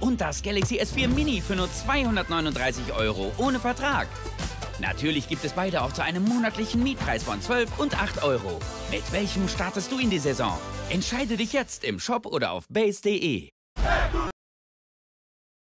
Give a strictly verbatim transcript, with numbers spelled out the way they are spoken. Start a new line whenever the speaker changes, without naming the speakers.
Und das Galaxy S vier Mini für nur zweihundertneununddreißig Euro ohne Vertrag. Natürlich gibt es beide auch zu einem monatlichen Mietpreis von zwölf und acht Euro. Mit welchem startest du in die Saison? Entscheide dich jetzt im Shop oder auf base punkt de.